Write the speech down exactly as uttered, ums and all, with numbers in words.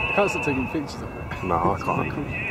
I can't stop taking pictures of it. No, I can't.